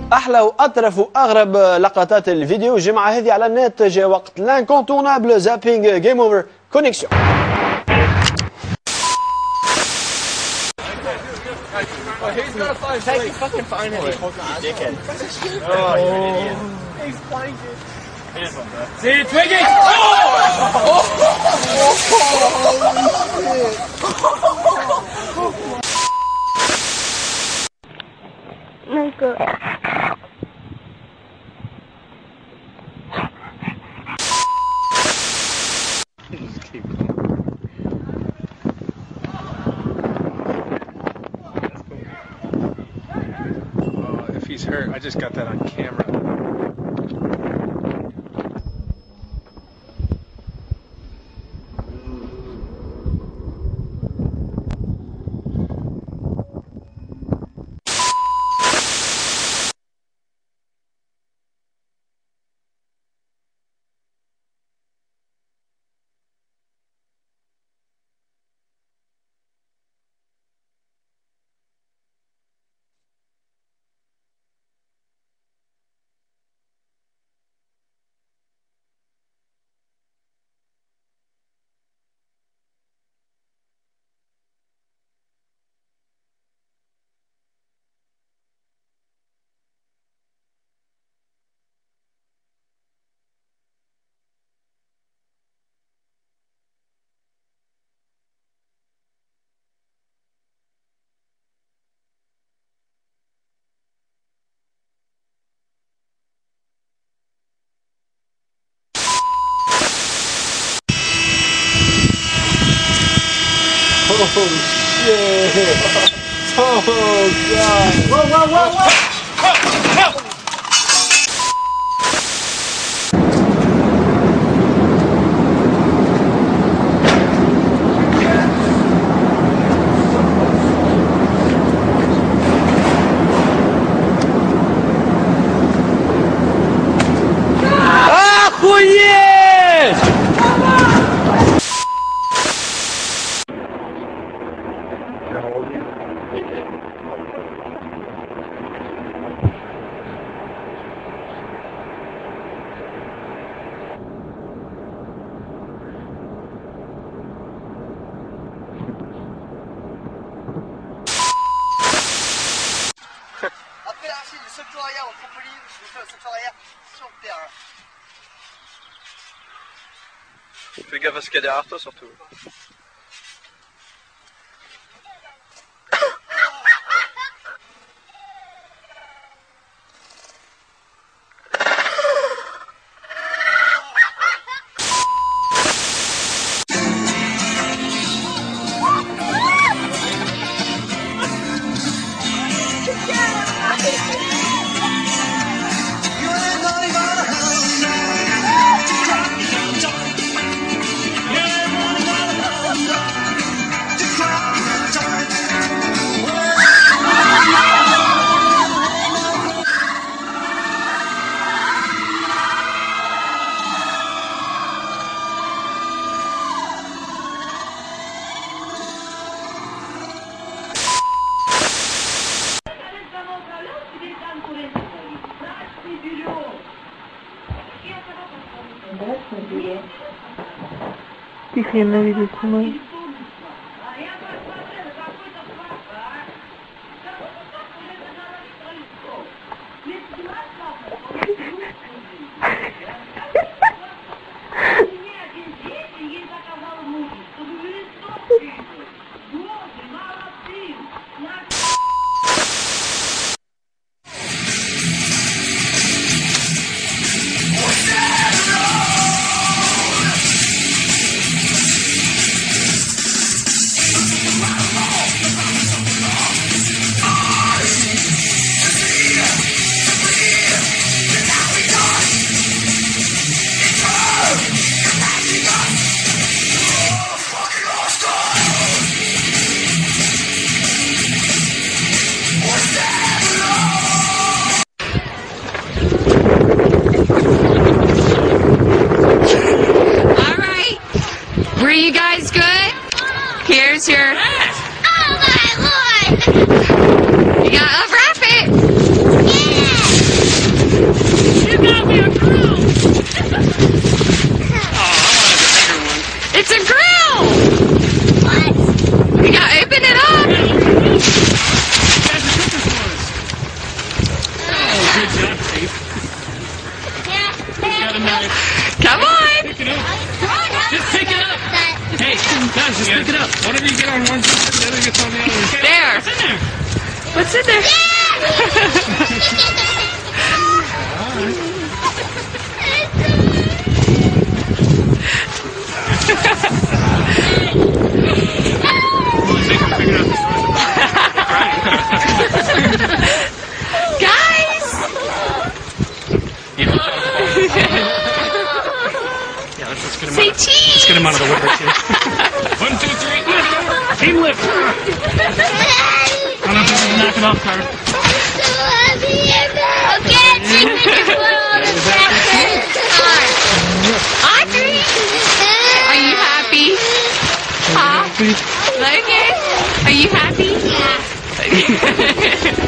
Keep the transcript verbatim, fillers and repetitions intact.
احلى واطرف واغرب لقطات الفيديو الجمعه هذه على النت. جاء وقت لانكونتونابل زابينغ جيم اوفر كونيكسيون. He's gonna find Take you fucking find him. You dickhead. Oh, you're an idiot. He's blanket. Here's one, bro. See, Twiggy! Oh! Oh! なんか Just keep going. Oh, if he's hurt, I just got that on camera. Oh shit! Oh god! Whoa, whoa, whoa, whoa! Après l'archi du saut arrière en trampoline, je vous fais le saut arrière sur le terrain. Fais gaffe à ce qu'il y a derrière toi surtout. Ты хрена видишь, мой. Were you guys good? Here's your... Oh my lord! You gotta unwrap it! Yeah! get on one side, the other gets on the other. There. What's in there? Guys! Yeah, let's, let's get him Say out. cheese! Let's get him out of the woodwork here. One, two, three, lift over. Team lift. I don't know if you can knock it off, Carter. Audrey! Are you happy? Huh? Logan? Are you happy? Yeah.